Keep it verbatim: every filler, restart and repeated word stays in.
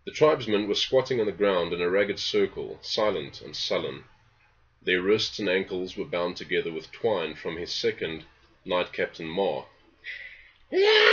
The tribesmen were squatting on the ground in a ragged circle, silent and sullen. Their wrists and ankles were bound together with twine from his second, Knight Captain Ma.